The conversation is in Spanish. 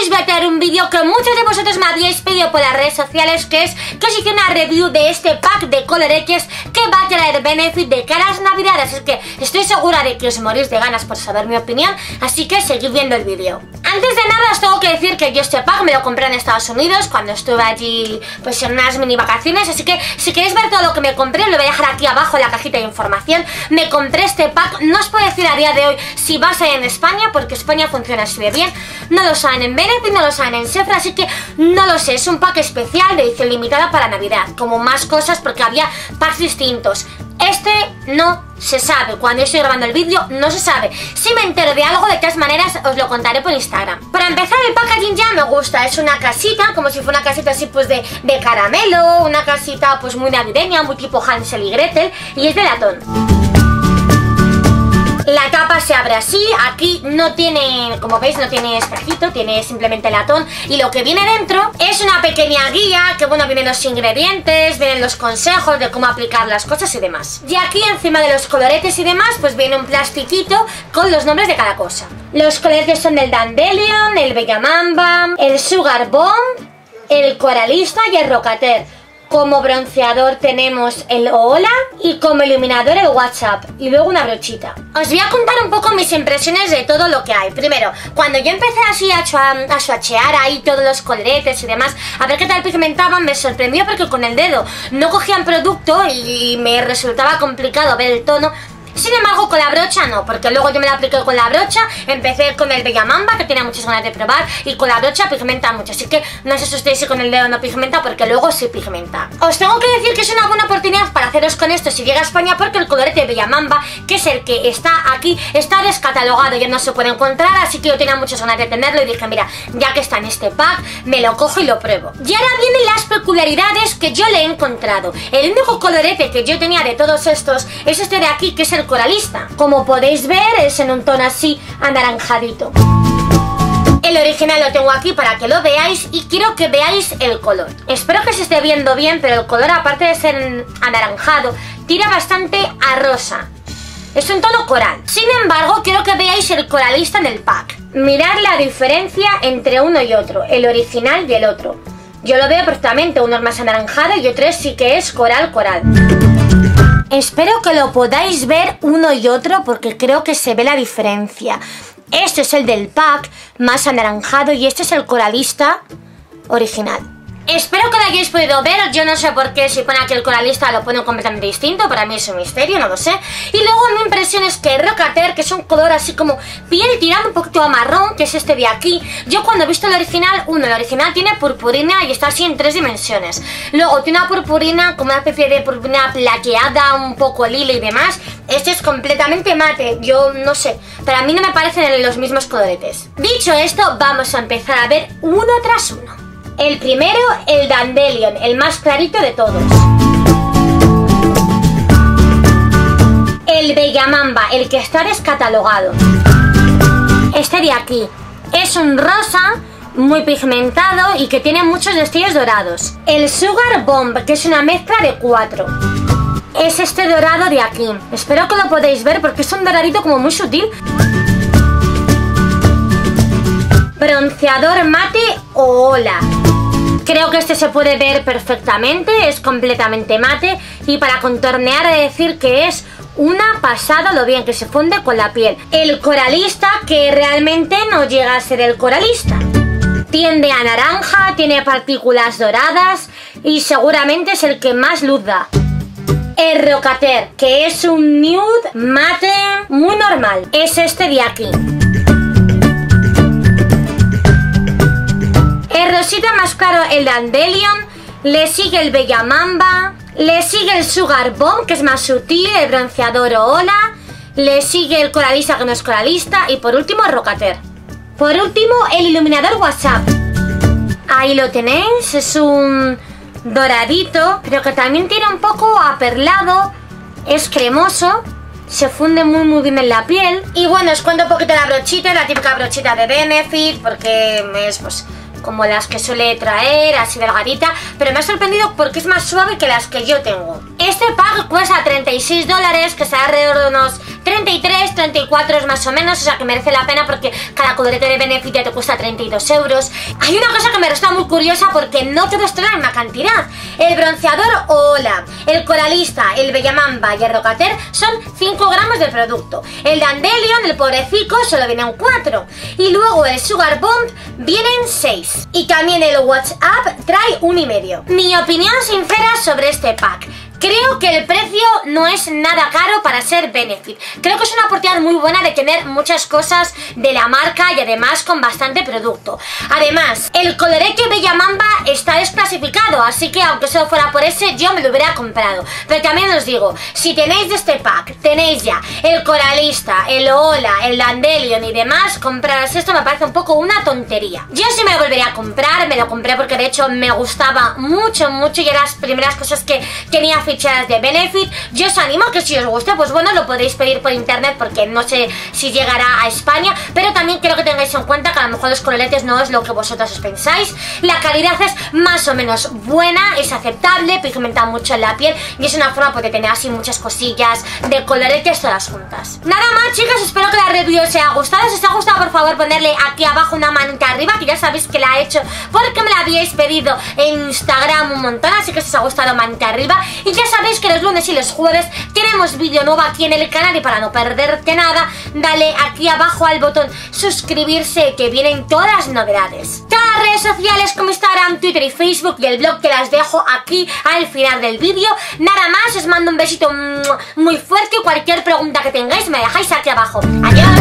os voy a traer un vídeo que muchos de vosotros me habíais pedido por las redes sociales, que es que os hice una review de este pack de coloretes que va a traer Benefit de cara a las navidades. Es que estoy segura de que os morís de ganas por saber mi opinión, así que seguid viendo el vídeo. Antes de nada os tengo que decir que yo este pack me lo compré en Estados Unidos cuando estuve allí pues en unas mini vacaciones, así que si queréis ver todo lo que me compré lo voy a dejar aquí abajo en la cajita de información. Me compré este pack, no os puedo decir a día de hoy si va a ser en España, porque España funciona así de bien. No lo saben en Benefit, no lo saben en Sephora, así que no lo sé. Es un pack especial de edición limitada para Navidad, como más cosas porque había packs distintos. Este no se sabe, cuando estoy grabando el vídeo no se sabe. Si me entero de algo, de todas maneras os lo contaré por Instagram. Para empezar, el packaging ya me gusta. Es una casita, como si fuera una casita así pues de caramelo, una casita pues muy navideña, muy tipo Hansel y Gretel, y es de latón. La tapa se abre así, aquí no tiene, como veis, no tiene espejito, tiene simplemente latón. Y lo que viene dentro es una pequeña guía, que bueno, vienen los ingredientes, vienen los consejos de cómo aplicar las cosas y demás. Y aquí encima de los coloretes y demás, pues viene un plastiquito con los nombres de cada cosa. Los coloretes son el Dandelion, el Bellamamba, el Sugar Bomb, el Coralista y el Rocater. Como bronceador tenemos el Hola y como iluminador el WhatsApp y luego una brochita. Os voy a contar un poco mis impresiones de todo lo que hay. Primero, cuando yo empecé así a swatchear ahí todos los coloretes y demás, a ver qué tal pigmentaban, me sorprendió porque con el dedo no cogían producto y me resultaba complicado ver el tono. Sin embargo, con la brocha no, porque luego yo me la apliqué con la brocha, empecé con el Bellamamba, que tenía muchas ganas de probar, y con la brocha pigmenta mucho, así que no os asustéis si con el dedo no pigmenta, porque luego sí pigmenta. Os tengo que decir que es una buena oportunidad para haceros con esto si llega a España, porque el colorete Bellamamba, que es el que está aquí, está descatalogado, ya no se puede encontrar, así que yo tenía muchas ganas de tenerlo y dije, mira, ya que está en este pack, me lo cojo y lo pruebo. Y ahora vienen las peculiaridades que yo le he encontrado. El único colorete que yo tenía de todos estos es este de aquí, que es el Coralista. Como podéis ver, es en un tono así anaranjadito. El original lo tengo aquí para que lo veáis y quiero que veáis el color. Espero que se esté viendo bien, pero el color, aparte de ser anaranjado, tira bastante a rosa. Es un tono coral. Sin embargo, quiero que veáis el Coralista en el pack. Mirad la diferencia entre uno y otro, el original y el otro. Yo lo veo perfectamente, uno es más anaranjado y otro sí que es coral. Espero que lo podáis ver uno y otro porque creo que se ve la diferencia. Este es el del pack más anaranjado y este es el Coralista original. Espero que lo hayáis podido ver. Yo no sé por qué si pone aquí el Coralista lo pone completamente distinto. Para mí es un misterio, no lo sé. Y luego mi impresión es que Rocater, que es un color así como piel tirando un poquito a marrón, que es este de aquí. Yo cuando he visto el original, el original tiene purpurina y está así en 3 dimensiones. Luego tiene una purpurina como una especie de purpurina plateada, un poco lila y demás. Este es completamente mate, yo no sé, pero a mí no me parecen los mismos coloretes. Dicho esto, vamos a empezar a ver uno tras uno. El primero, el Dandelion, el más clarito de todos. El Bellamamba, el que está descatalogado. Este de aquí es un rosa muy pigmentado y que tiene muchos destellos dorados. El Sugar Bomb, que es una mezcla de 4. Es este dorado de aquí. Espero que lo podáis ver porque es un doradito como muy sutil. Bronceador mate Hola. Creo que este se puede ver perfectamente, es completamente mate y para contornear he de decir que es una pasada lo bien que se funde con la piel. El Coralista, que realmente no llega a ser el Coralista. Tiende a naranja, tiene partículas doradas y seguramente es el que más luz da. El Rocater, que es un nude mate muy normal, es este de aquí. El rosita más claro, el Dandelion, le sigue el Bellamamba, le sigue el Sugar Bomb, que es más sutil, el bronceador Hola, le sigue el Coralista, que no es Coralista, y por último el Rocater. Por último, el iluminador WhatsApp. Ahí lo tenéis, es un doradito, pero que también tiene un poco aperlado, es cremoso, se funde muy bien en la piel. Y bueno, os cuento un poquito la brochita, la típica brochita de Benefit, porque es pues como las que suele traer, así delgadita, pero me ha sorprendido porque es más suave que las que yo tengo. Este pack cuesta $36, que está alrededor de unos 33, 34 más o menos, o sea que merece la pena porque cada colorete de Benefit ya te cuesta 32 euros. Hay una cosa que me resulta muy curiosa porque no todos tienen la misma cantidad. El bronceador Hola, el Coralista, el Bellamamba y el Rocater son 5 gramos de producto. El Dandelion, el Pobrecico, solo vienen 4. Y luego el Sugar Bomb vienen 6. Y también el WhatsApp trae 1,5. Mi opinión sincera sobre este pack: creo que el precio no es nada caro para ser Benefit. Creo que es una oportunidad muy buena de tener muchas cosas de la marca y además con bastante producto. Además, el colorete Bellamamba está desclasificado, así que aunque solo fuera por ese, yo me lo hubiera comprado. Pero también os digo, si tenéis de este pack, tenéis ya el Coralista, el Hola, el Dandelion y demás, compraros esto me parece un poco una tontería. Yo sí me lo volvería a comprar, me lo compré porque de hecho me gustaba mucho y eran las primeras cosas que tenía fichadas de Benefit. Yo os animo a que si os guste, pues bueno, lo podéis pedir por internet porque no sé si llegará a España, pero también quiero que tengáis en cuenta que a lo mejor los coloretes no es lo que vosotros os pensáis. La calidad es más o menos buena, es aceptable, pigmenta mucho en la piel y es una forma pues, de tener así muchas cosillas de coloretes todas juntas. Nada más, chicos, espero que la review os haya gustado. Si os ha gustado, por favor, ponerle aquí abajo una manita arriba, que ya sabéis que la he hecho porque me la habíais pedido en Instagram un montón, así que si os ha gustado, manita arriba. Y ya sabéis que los lunes y los jueves tenemos vídeo nuevo aquí en el canal y para no perderte nada, dale aquí abajo al botón suscribirse que vienen todas las novedades. Todas las redes sociales como Instagram, Twitter y Facebook y el blog te las dejo aquí al final del vídeo. Nada más, os mando un besito muy fuerte y cualquier pregunta que tengáis me dejáis aquí abajo. Adiós.